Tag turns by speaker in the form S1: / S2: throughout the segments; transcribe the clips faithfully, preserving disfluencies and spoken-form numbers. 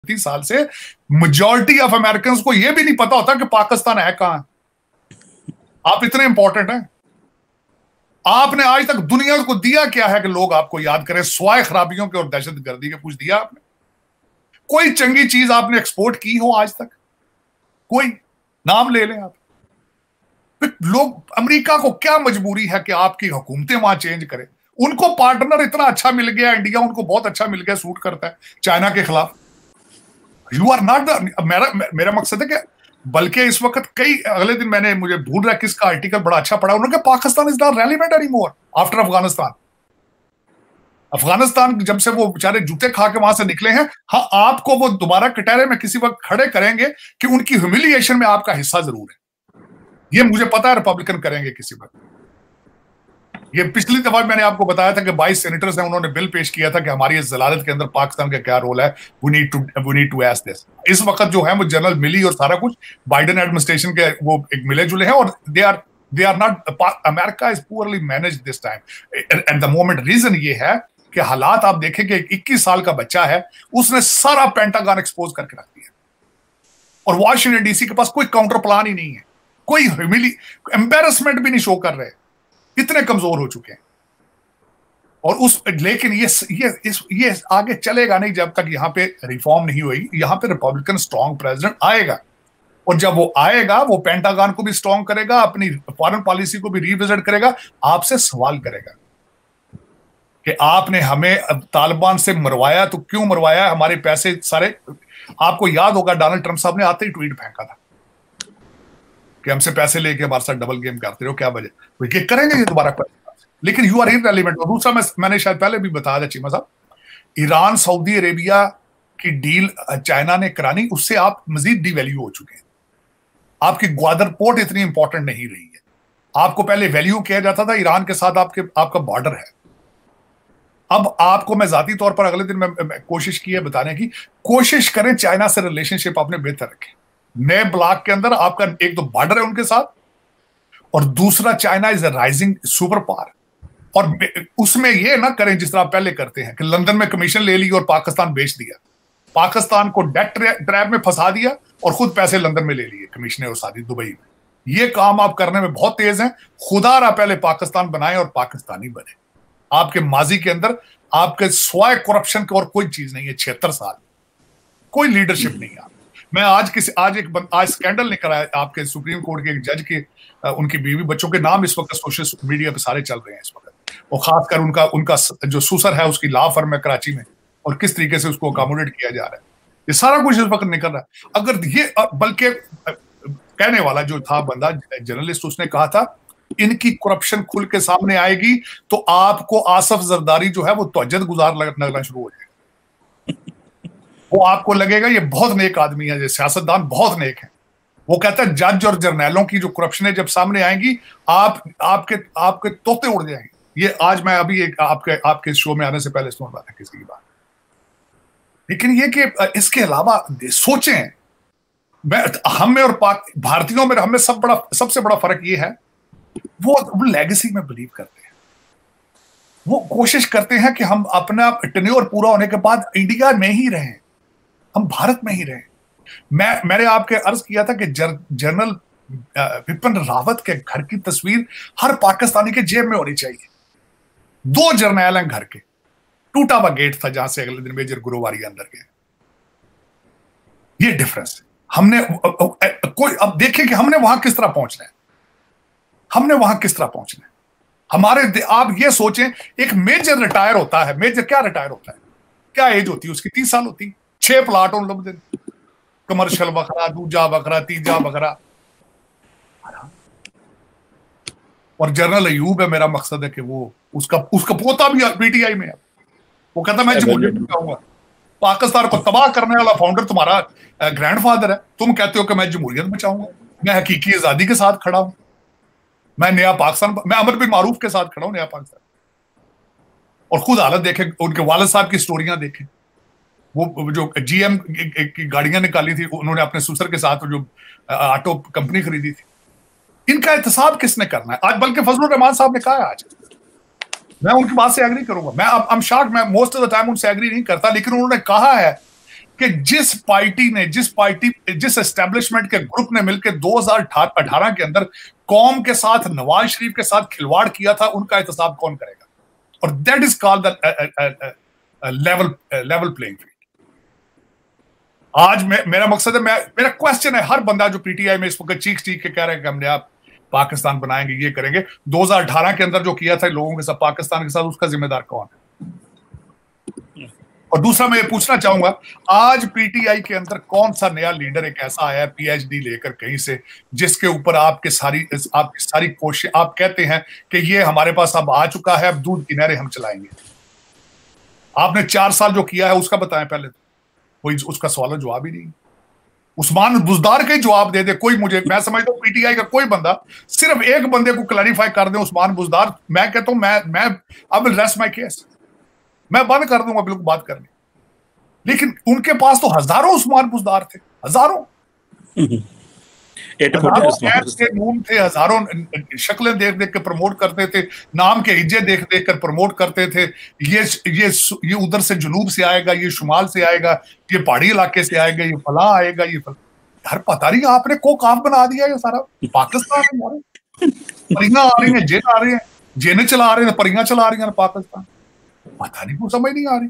S1: तीस साल से मेजॉरिटी ऑफ अमेरिकन को यह भी नहीं पता होता कि पाकिस्तान है कहां। आप इतने इंपॉर्टेंट हैं। आपने आज तक दुनिया को दिया क्या है कि लोग आपको याद करें, स्वाय खराबियों के और दहशतगर्दी के? कुछ दिया आपने? कोई चंगी चीज आपने एक्सपोर्ट की हो आज तक? कोई नाम ले लें आप। लोग, अमेरिका को क्या मजबूरी है कि आपकी हुकूमतें वहां चेंज करें? उनको पार्टनर इतना अच्छा मिल गया, इंडिया उनको बहुत अच्छा मिल गया, सूट करता है चाइना के खिलाफ। यू आर नॉट द, मेरा मेरा मकसद है कि बल्कि इस वक्त कई, अगले दिन मैंने, मुझे भूल रहा किसका आर्टिकल बड़ा अच्छा पढ़ा, उन्होंने कहा Pakistan is not relevant anymore after Afghanistan. Afghanistan जब से वो बेचारे जूते खा के वहां से निकले हैं, हाँ आपको वो दोबारा कटहरे में किसी वक्त खड़े करेंगे कि उनकी ह्यूमिलिएशन में आपका हिस्सा जरूर है। ये मुझे पता है रिपब्लिकन करेंगे किसी वक्त। ये पिछली दफा मैंने आपको बताया था कि बाईस सेनेटर्स ने उन्होंने बिल पेश किया था कि हमारी इस जलालत के अंदर पाकिस्तान का क्या रोल है, we need to we need to ask this. इस वक्त जो है वो जनरल मिली और सारा कुछ बाइडेन एडमिनिस्ट्रेशन के वो एक मिले जुले हैं, और they are they are not, America is poorly managed this time at the moment. Reason ये है कि हालात आप देखें कि इक्कीस साल का बच्चा है, उसने सारा पेंटागन एक्सपोज करके रख दिया, और वॉशिंगटन डीसी के पास कोई काउंटर प्लान ही नहीं है, कोई ह्यूमिली एम्बेरसमेंट भी नहीं शो कर रहे, इतने कमजोर हो चुके हैं। और उस लेकिन ये ये इस ये आगे चलेगा नहीं जब तक यहां पे रिफॉर्म नहीं हुई। यहां पे रिपब्लिकन स्ट्रॉन्ग प्रेसिडेंट आएगा, और जब वो आएगा वो पेंटागन को भी स्ट्रॉन्ग करेगा, अपनी फॉरेन पॉलिसी को भी रिविजिट करेगा, आपसे सवाल करेगा कि आपने हमें तालिबान से मरवाया तो क्यों मरवाया, हमारे पैसे सारे। आपको याद होगा डोनाल्ड ट्रंप साहब ने आते ही ट्वीट फेंका था कि हमसे पैसे लेके हमारे साथ डबल गेम करते हो, क्या वजह? तो ये करेंगे ये दोबारा कर, लेकिन यू आर इररिलेवेंट। और दूसरा, मैं मैंने शायद पहले भी बताया था चीमा साहब, ईरान सऊदी अरेबिया की डील चाइना ने करानी, उससे आप मजीद डिवैल्यू हो चुके हैं। आपकी ग्वादर पोर्ट इतनी इंपॉर्टेंट नहीं रही है। आपको पहले वैल्यू किया जाता था, ईरान के साथ आपके आपका बॉर्डर है। अब आपको मैं जाती तौर पर अगले दिन मैं, मैं कोशिश की है बताने की, कोशिश करें चाइना से रिलेशनशिप अपने बेहतर रखें। नए ब्लॉक के अंदर आपका एक तो बॉर्डर है उनके साथ, और दूसरा China is a rising super power. और उसमें ये ना करें जिस तरह पहले करते हैं कि लंदन में कमीशन ले ली और पाकिस्तान बेच दिया, पाकिस्तान को डेट ट्रैप में फंसा दिया और खुद पैसे लंदन में ले लिए कमीशनर और सादी दुबई में। ये काम आप करने में बहुत तेज हैं। खुदारा पहले पाकिस्तान बनाए और पाकिस्तानी बने। आपके माजी के अंदर आपके स्वाय करप्शन की और कोई चीज नहीं है। छिहत्तर साल कोई लीडरशिप नहीं है। मैं आज किसी आज एक आज स्कैंडल निकला है आपके सुप्रीम कोर्ट के एक जज के, उनकी बीवी बच्चों के नाम इस वक्त सोशल मीडिया पे सारे चल रहे हैं इस वक्त, और खासकर उनका उनका जो सुसर है उसकी लॉ फर्म है कराची में, और किस तरीके से उसको अकोमोडेट किया जा रहा है। ये सारा कुछ इस वक्त निकल रहा है। अगर ये, बल्कि कहने वाला जो था बंदा जर्नलिस्ट, उसने कहा था इनकी करप्शन खुल के सामने आएगी तो आपको आसफ जरदारी जो है वो तोज्जत गुजार लगना शुरू हो जाएगा। वो आपको लगेगा ये बहुत नेक आदमी है, ये सियासतदान बहुत नेक है। वो कहता है जज और जर्नैलों की जो करप्शन है जब सामने आएंगी, आप आपके आपके तोते उड़ जाएंगे। ये आज मैं अभी एक आपके आपके शो में आने से पहले सुन रहा था किसी की बात। लेकिन ये कि इसके अलावा सोचें, मैं हम में और पाक भारतीयों में हमें सब बड़ा सबसे बड़ा फर्क ये है, वो वो लेगेसी में बिलीव करते हैं। वो कोशिश करते हैं कि हम अपना टेन्योर पूरा होने के बाद इंडिया में ही रहें, हम भारत में ही रहें। मैं मैंने आपके अर्ज किया था कि जर, जनरल विपिन रावत के घर की तस्वीर हर पाकिस्तानी के जेब में होनी चाहिए। दो जर्नैल हैं घर के, टूटा हुआ गेट था जहां से अगले दिन मेजर गुरुवारी अंदर गए। ये डिफरेंस है। हमने कोई, अब देखें कि हमने वहां किस तरह पहुंचना है, हमने वहां किस तरह पहुंचना है। हमारे, आप ये सोचें, एक मेजर रिटायर होता है, मेजर क्या रिटायर होता है, क्या एज होती है उसकी? तीस साल होती है। छह प्लाट उन लोग दिन, कमर्शियल बकरा, दूजा बकरा, तीजा बकरा। और जनरल अयूब है, मेरा मकसद है कि वो उसका उसका पोता भी पीटीआई में है। वो कहता मैं जमहूरियत बचाऊंगा। पाकिस्तान को तबाह करने वाला फाउंडर तुम्हारा ग्रैंडफादर है, तुम कहते हो कि मैं जमहूरियत बचाऊंगा। मैं हकीकी आजादी के साथ खड़ा हूं, मैं नया पाकिस्तान, मैं अमर बिन मारूफ के साथ खड़ा हूं, नया पाकिस्तान। और खुद हालत देखें, उनके वालिद साहब की स्टोरियां देखें। वो जो जीएम की गाड़ियां निकाली थी उन्होंने अपने सुसर के साथ, जो ऑटो कंपनी खरीदी थी, इनका एहतसाब किसने करना है आज? बल्कि फजलुर रहमान साहब ने कहा है आज, मैं उनकी बात से एग्री करूंगा। मैं अब आई एम शॉक्ड, मैं मोस्ट ऑफ द टाइम उनसे एग्री नहीं करता, लेकिन उन्होंने कहा है कि जिस पार्टी ने जिस पार्टी जिस एस्टेब्लिशमेंट के ग्रुप ने मिलकर दो हज़ार अठारह के अंदर कौम के साथ नवाज शरीफ के साथ खिलवाड़ किया था, उनका एहतसाब कौन करेगा? और that is called the level level playing field. आज मैं, मेरा मकसद है, मैं मेरा क्वेश्चन है, हर बंदा जो पीटीआई में इस वक्त चीख चीख के कह रहे हैं कि हमने आप पाकिस्तान बनाएंगे, ये करेंगे, दो हज़ार अठारह के अंदर जो किया था लोगों के साथ, पाकिस्तान के साथ, उसका जिम्मेदार कौन है? और दूसरा मैं ये पूछना चाहूंगा, आज पीटीआई के अंदर कौन सा नया लीडर एक ऐसा आया है पीएचडी लेकर कहीं से, जिसके ऊपर आपके सारी आपकी सारी कोशिश, आप कहते हैं कि ये हमारे पास अब आ चुका है, अब दूध की नहरें हम चलाएंगे। आपने चार साल जो किया है उसका बताएं पहले तो, कोई उसका सवाल जवाब ही नहीं। उस्मान बुजदार का ही जवाब दे दे कोई। मुझे, मैं समझता हूँ पीटीआई का कोई बंदा सिर्फ एक बंदे को क्लैरिफाई कर दे, उस्मान बुजदार, मैं कहता हूं मैं मैं I will rest my case, मैं बंद कर दूंगा बिल्कुल बात करनी। लेकिन उनके पास तो हजारों उस्मान बुजदार थे, हजारों नून थे, हजारों शक्लें देख देख के प्रमोट करते थे, नाम के हिज्जे देख देख कर प्रमोट करते थे। ये ये ये उधर से जुनूब से आएगा, ये शुमाल से आएगा, ये पहाड़ी इलाके से आएगा, ये फला आएगा, ये फला। यार पता नहीं आपने को काफ बना दिया ये सारा पाकिस्तान है। परियां आ रही हैं, जेन आ रहे हैं, जेने चला रहे हैं, परियां चला रही हैं पाकिस्तान, पता नहीं, कुछ समझ नहीं आ रही।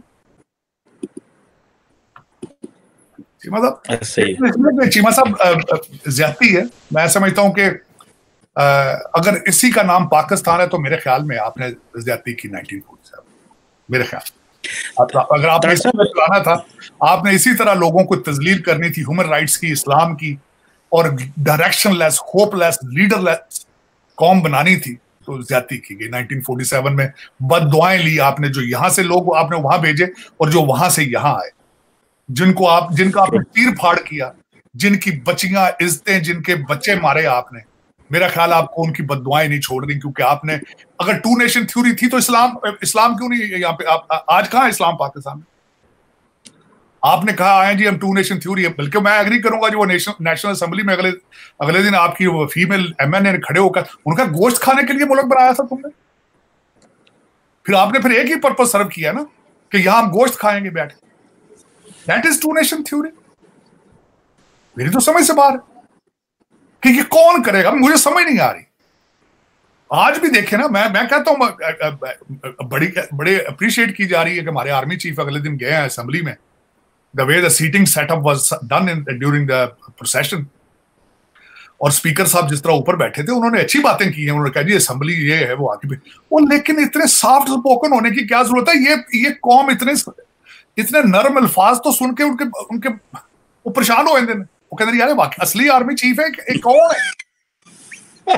S1: मतलब चीमा साहब ज्यादती है। मैं समझता हूं कि अगर इसी का नाम पाकिस्तान है तो मेरे ख्याल में आपने ज्यादती की नाइनटीन फोर्टी सेवन, मेरे ख्याल। अगर आपने चलाना था, आपने इसी तरह लोगों को तजलील करनी थी, ह्यूमन राइट्स की, इस्लाम की, और डायरेक्शनलेस, होपलेस, लीडरलेस कौम बनानी थी, तो ज्यादती की गई। नाइनटीन फोर्टी सेवन में बद दुआएं ली आपने, जो यहां से लोग आपने वहां भेजे और जो वहां से यहां आए, जिनको आप जिनका आपने तीर फाड़ किया, जिनकी बच्चियां इज्जतें, जिनके बच्चे मारे आपने, मेरा ख्याल आपको उनकी बददुआएं नहीं छोड़ दी। क्योंकि आपने, अगर टू नेशन थ्योरी थी तो इस्लाम इस्लाम क्यों नहीं यहाँ पे? आप, आज कहां इस्लाम पाकिस्तान में? आपने कहा आए जी हम टू नेशन थ्योरी है, बल्कि मैं एग्री करूंगा जो वो नेशनल नेशनल असेंबली में अगले अगले दिन आपकी वो फीमेल एमएनए खड़े होकर उनका गोश्त खाने के लिए मुल्क बनाया था तुमने। फिर आपने फिर एक ही पर्पज सर्व किया ना कि यहां हम गोश्त खाएंगे बैठ। That is two nation theory. मेरी तो समझ से बाहर कि ये कौन करेगा, मुझे समझ नहीं आ रही। आज भी देखे ना, मैं मैं कहता हूं बड़ी बड़े अप्रिशिएट की जा रही है कि हमारे आर्मी चीफ अगले दिन गए हैं असेंबली में, the way the seating setup was done in during the procession, और स्पीकर साहब जिस तरह ऊपर बैठे थे उन्होंने अच्छी बातें की हैं, उन्होंने कहा जी असेंबली ये है वो आगे भी, और लेकिन इतने सॉफ्ट स्पोकन होने की क्या जरूरत है? ये ये कौम इतने इतने नरम अल्फाज तो सुन के उनके उनके वो परेशान हो गए। वो कहते यार वाकई असली आर्मी चीफ है, एक कौन है?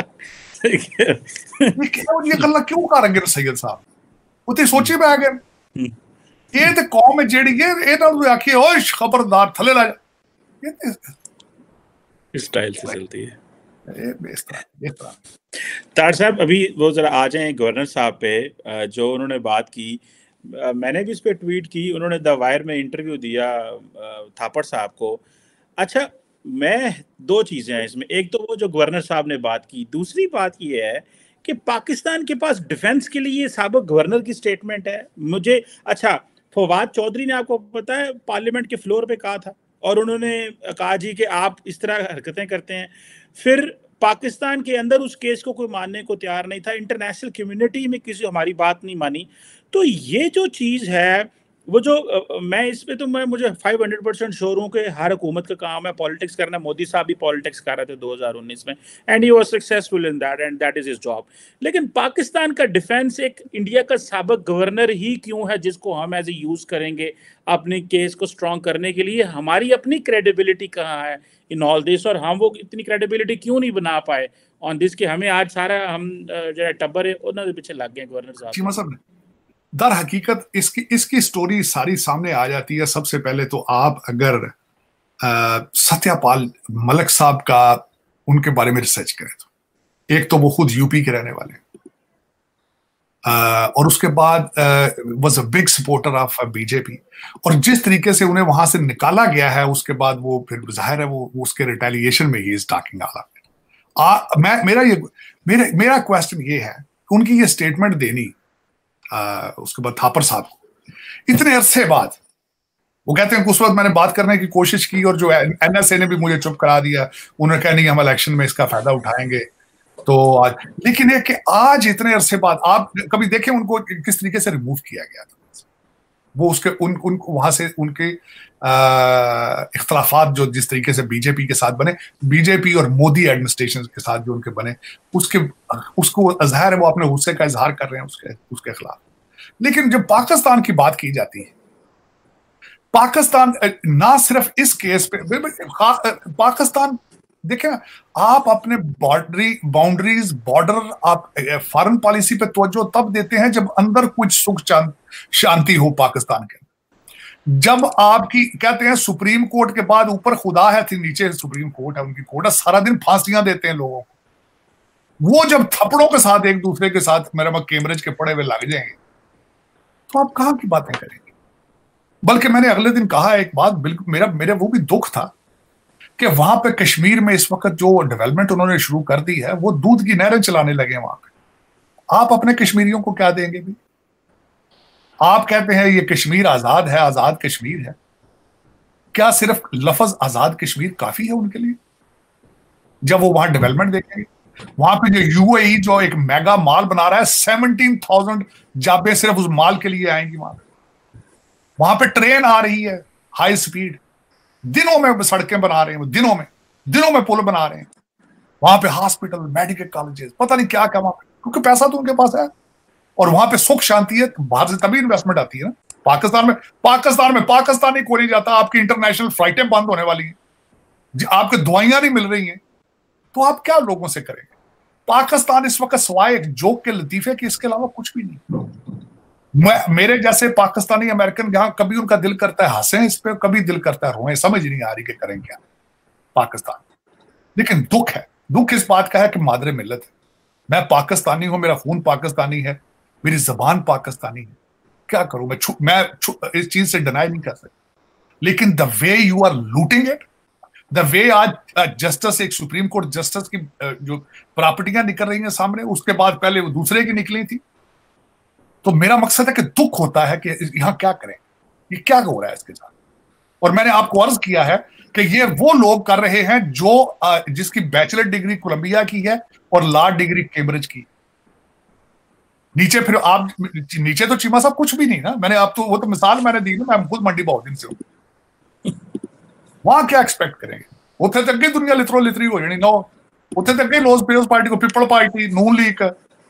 S1: ये गल्ला क्यों करेंगे सैयद साहब? वो तो सोची पे आ गए ये तो कौम है जेड़ी ये ये ना आखिए ओए खबरदार थले ला जा,
S2: इस स्टाइल से चलती है। तार साहब अभी वो जरा आ जाएं गवर्नर साहब पे, जो उन्होंने बात की, मैंने भी इस पे ट्वीट की, उन्होंने द वायर में इंटरव्यू दिया थापड़ साहब को। अच्छा, मैं दो चीजें हैं इसमें, एक तो वो जो गवर्नर साहब ने बात की, दूसरी बात ये है कि पाकिस्तान के पास डिफेंस के लिए साबिक गवर्नर की स्टेटमेंट है। मुझे अच्छा, फवाद चौधरी ने आपको पता है पार्लियामेंट के फ्लोर पे कहा था, और उन्होंने कहा जी कि आप इस तरह हरकतें करते हैं। फिर पाकिस्तान के अंदर उस केस को कोई मानने को तैयार नहीं था, इंटरनेशनल कम्युनिटी में किसी हमारी बात नहीं मानी। तो ये जो चीज़ है वो जो आ, मैं इस पे तो मैं मुझे फाइव हंड्रेड परसेंट श्योर हूँ कि हर हुकूमत का काम है पॉलिटिक्स करना। मोदी साहब भी पॉलिटिक्स कर रहे थे दो हज़ार उन्नीस में, and he was successful in that, and that is his job. लेकिन पाकिस्तान का डिफेंस एक इंडिया का साबिक गवर्नर ही क्यों है जिसको हम एज ए यूज करेंगे अपने केस को स्ट्रॉन्ग करने के लिए? हमारी अपनी क्रेडिबिलिटी कहाँ है इन ऑल दिस, और हम वो इतनी क्रेडिबिलिटी क्यों नहीं बना पाए ऑन दिस कि हमें आज सारा हम जो टब्बर है उन्होंने पीछे लग गए गवर्नर साहब।
S1: दर हकीकत इसकी इसकी स्टोरी सारी सामने आ जाती है। सबसे पहले तो आप अगर सत्यपाल मलिक साहब का उनके बारे में रिसर्च करें तो एक तो वो खुद यूपी के रहने वाले आ, और उसके बाद was a big supporter of BJP, और जिस तरीके से उन्हें वहां से निकाला गया है उसके बाद वो फिर जाहिर है वो, वो उसके रिटेलिएशन में ही is talking all of it. मैं मेरा ये मेरा मेरा क्वेश्चन ये है उनकी ये स्टेटमेंट देनी, Uh, उसके बाद थापर साहब को इतने अरसे बाद वो कहते हैं कि उस वक्त मैंने बात करने की कोशिश की और जो एनएसए ने भी मुझे चुप करा दिया, उन्होंने कहा नहीं हम इलेक्शन में इसका फायदा उठाएंगे। तो आज लेकिन ये कि आज इतने अरसे बाद आप कभी देखें उनको किस तरीके से रिमूव किया गया था, वो उसके उन उन वहां से उनके इख्तलाफात जो जिस तरीके से बीजेपी के साथ बने, बीजेपी और मोदी एडमिनिस्ट्रेशन के साथ जो उनके बने, उसके उसको अजहर है वो अपने गुस्से का इजहार कर रहे हैं उसके उसके खिलाफ। लेकिन जब पाकिस्तान की बात की जाती है, पाकिस्तान ना सिर्फ इस केस पे, पाकिस्तान देखें आप अपने बॉर्डरी बाउंड्रीज बॉर्डर आप फॉरेन पॉलिसी पे तवज्जो तब देते हैं जब अंदर कुछ सुख शांति हो पाकिस्तान के। जब आपकी कहते हैं सुप्रीम कोर्ट के बाद ऊपर खुदा है, थी नीचे सुप्रीम कोर्ट है, उनकी कोर्ट है, सारा दिन फांसियां देते हैं लोगों को। वो जब थप्पड़ों के साथ एक दूसरे के साथ मेरा कैम्ब्रिज के पड़े हुए लग जाएंगे तो आप कहां की बातें करेंगे। बल्कि मैंने अगले दिन कहा एक बात, बिल्कुल मेरा मेरे वो भी दुख था कि वहां पे कश्मीर में इस वक्त जो डेवलपमेंट उन्होंने शुरू कर दी है वो दूध की नहरें चलाने लगे वहां पे। आप अपने कश्मीरियों को क्या देंगे भी? आप कहते हैं ये कश्मीर आजाद है, आजाद कश्मीर है, क्या सिर्फ लफ्ज आजाद कश्मीर काफी है उनके लिए? जब वो वहां डेवलपमेंट देखेंगे, वहां पे जो यूएई जो एक मेगा माल बना रहा है, सेवनटीन थाउजेंड जाबे सिर्फ उस माल के लिए आएंगी वहां पे। वहां पे ट्रेन आ रही है हाई स्पीड, दिनों में सड़कें बना रहे हैं, दिनों में दिनों में पुल बना रहे हैं। वहां पे हॉस्पिटल, मेडिकल कॉलेजेस, पता नहीं क्या क्या वहां पे, क्योंकि पैसा तो उनके पास है और वहां पे सुख शांति है। बाहर से तभी इन्वेस्टमेंट आती है ना। पाकिस्तान में पाकिस्तान में पाकिस्तानी कोई नहीं जाता, आपकी इंटरनेशनल फ्लाइटें बंद होने वाली हैं, आपके दवाइयां नहीं मिल रही हैं, तो आप क्या लोगों से करेंगे? पाकिस्तान इस वक्त सवाए एक जोक के लतीफे के इसके अलावा कुछ भी नहीं। मैं मेरे जैसे पाकिस्तानी अमेरिकन यहां कभी उनका दिल करता है हंसे इस पे, कभी दिल करता है रोए, समझ नहीं आ रही कि करें क्या पाकिस्तान। लेकिन दुख है, दुख इस बात का है कि मादरे मिल्लत है, मैं पाकिस्तानी हूं, मेरा खून पाकिस्तानी है, मेरी जबान पाकिस्तानी है, क्या करूं मैं छु, मैं छु, इस चीज से डिनाई नहीं कर सकता। लेकिन the way you are looting it, the way आज जस्टिस एक सुप्रीम कोर्ट जस्टिस की जो प्रॉपर्टियां निकल रही हैं सामने, उसके बाद पहले वो दूसरे की निकली थी। तो मेरा मकसद है कि दुख होता है कि यहां क्या करें, ये क्या हो रहा है इसके साथ। और मैंने आपको अर्ज किया है कि ये वो लोग कर रहे हैं जो जिसकी बैचलर डिग्री कोलंबिया की है और लॉ डिग्री कैम्ब्रिज की। नीचे फिर आप नीचे तो चीमा साहब कुछ भी नहीं ना, मैंने आप तो वो तो मिसाल मैंने दी ना, मैं खुद मंडी बहुत दिन से हूं। वहां क्या एक्सपेक्ट करेंगे? उथे तक दुनिया लिथरो लिथरी हो जानी नो, उथे तक लोज पेस पार्टी को People Party Noon League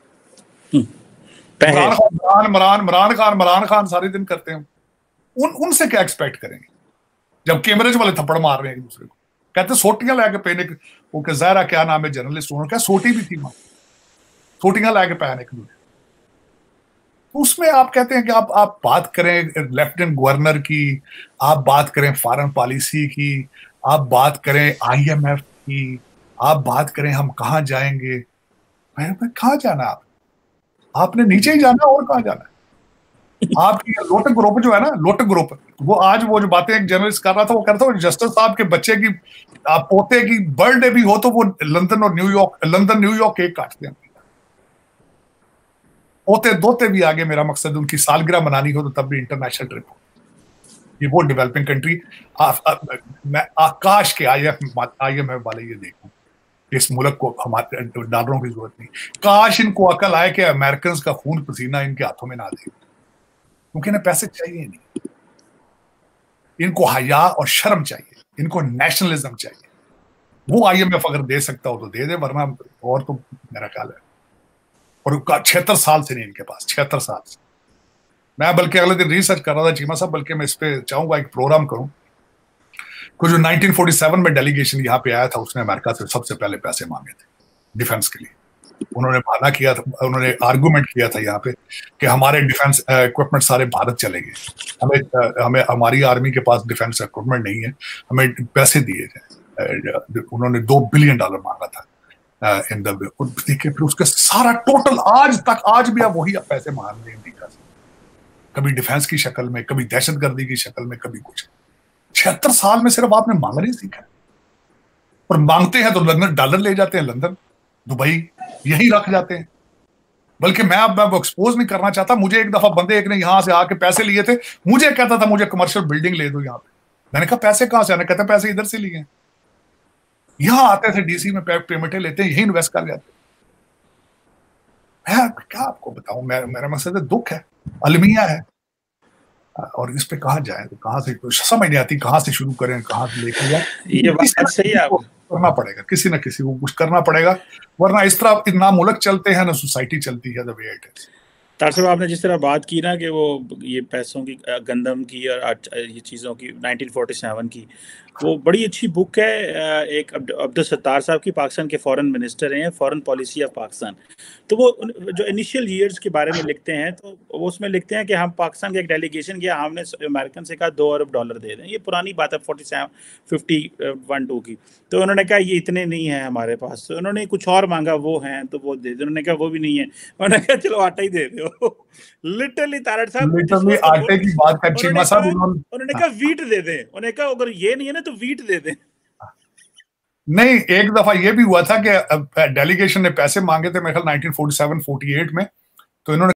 S1: Imran Khan Imran Imran Khan Imran Khan सारे दिन करते हैं। उन उनसे क्या एक्सपेक्ट करेंगे जब कैमरेज वाले थप्पड़ मार रहे हैं एक दूसरे को? कहते सोटियां लाके पहने, वो ज़हरा क्या नाम है जर्नलिस्ट, उन्होंने क्या सोटी भी थी वहां, सोटियां लाके पहने एक दूसरे। उसमें आप कहते हैं कि आप आप बात करें लेफ्टिनेंट गवर्नर की, आप बात करें फॉरेन पॉलिसी की, आप बात करें आईएमएफ की, आप बात करें हम कहाँ जाएंगे। कहाँ जाना आप? आपने नीचे ही जाना और कहाँ जाना है? आपकी लोटक ग्रुप जो है ना, लोटक ग्रुप, वो आज वो जो बातें एक जर्नलिस्ट कर रहा था, वो कहता था जस्टिस साहब के बच्चे की पोते की बर्थडे भी हो तो वो लंदन और न्यूयॉर्क लंदन न्यूयॉर्क केक काटते हैं। पोते दोते भी आगे, मेरा मकसद उनकी सालगिरह मनानी हो तो तब भी इंटरनेशनल ट्रिप हो। ये वो डेवलपिंग कंट्री, मैं आकाश के आई एम एफ वाले ये देखूं, इस मुल्क को हमारे डॉलरों की जरूरत नहीं। काश इनको अकल आए कि अमेरिकन का खून पसीना इनके हाथों में ना दे, क्योंकि इन्हें पैसे चाहिए नहीं, इनको हया और शर्म चाहिए, इनको नेशनलिज्म चाहिए। वो आईएमएफ अगर दे सकता हो तो दे दे, वरना और तो मेरा ख्याल है। और छिहत्तर साल से नहीं इनके पास, छिहत्तर साल से। मैं बल्कि अगले दिन रिसर्च कर रहा था चीमा साहब, बल्कि मैं इस पे चाहूंगा एक प्रोग्राम करूं। कुछ जो नाइनटीन फोर्टी सेवन में डेलीगेशन यहाँ पे आया था, उसने अमेरिका से सबसे पहले पैसे मांगे थे डिफेंस के लिए। उन्होंने बहाना किया था, उन्होंने आर्गुमेंट किया था यहाँ पे कि हमारे डिफेंस इक्विपमेंट सारे भारत चलेंगे, हमें हमें हमारी आर्मी के पास डिफेंस इक्विपमेंट नहीं है, हमें पैसे दिए जाए। उन्होंने दो बिलियन डॉलर मांगा था इन द। देखिए फिर उसका सारा टोटल आज तक, आज भी आप वही पैसे मांग रहे हैं अमेरिका से, कभी डिफेंस की शक्ल में, कभी दहशतगर्दी की शक्ल में, कभी कुछ। छिहत्तर साल में सिर्फ आपने मांगना ही सीखा, और मांगते हैं तो लंदन डॉलर ले जाते हैं, लंदन दुबई यही रख जाते हैं। बल्कि मैं अब मैं एक्सपोज नहीं करना चाहता। मुझे एक दफा बंदे एक ने यहां से आके पैसे लिए थे, मुझे कहता था मुझे कमर्शियल बिल्डिंग ले दो यहाँ पे। मैंने कहा पैसे कहां से आने? कहते पैसे इधर से लिए, यहां आते थे डीसी में पेमेंटें लेते हैं, यही इन्वेस्ट कर जाते। मैं क्या आपको बताऊं, मैं मेरा मकसद है दुख है, अलमिया है, और इस पे कहा जाए तो कहां से कुछ समझ नहीं आती, कहां से शुरू करें, कहां से लेके जाए।
S2: ये बात सही है,
S1: करना पड़ेगा, किसी ना किसी को कुछ करना पड़ेगा, वरना इस तरह ना मुल्क चलते हैं ना सोसाइटी चलती है। The way it is.
S2: तार साहब, आपने जिस तरह बात की ना कि वो ये पैसों की, गंदम की और ये चीज़ों की नाइनटीन फोर्टी सेवन की, वो बड़ी अच्छी बुक है। एक अब्दुल सत्तार साहब की, पाकिस्तान के फॉरेन मिनिस्टर हैं, फॉरेन पॉलिसी ऑफ पाकिस्तान। तो वो जो इनिशियल ईयर्स के बारे में लिखते हैं, तो वो उसमें लिखते हैं कि हम पाकिस्तान के एक डेलीगेशन गया, हमने अमेरिकन से कहा दो अरब डॉलर दे दें। ये पुरानी बात है forty seven fifty one two की। तो उन्होंने कहा ये इतने नहीं है हमारे पास, तो उन्होंने कुछ और मांगा, वो हैं तो वो दे दे। उन्होंने कहा वो भी नहीं है, उन्होंने कहा चलो आटा ही दे दो। लिटरली तारड़ साहब,
S1: लिटरली आटे की बात कर चीमा साहब,
S2: उन्होंने उन्होंने कहा वीट दे दें। उन्होंने कहा अगर ये नहीं है ना तो वीट दे दें।
S1: नहीं, एक दफा ये भी हुआ था कि डेलीगेशन ने पैसे मांगे थे मेरे ख्याल nineteen forty seven forty eight में, तो इन्होंने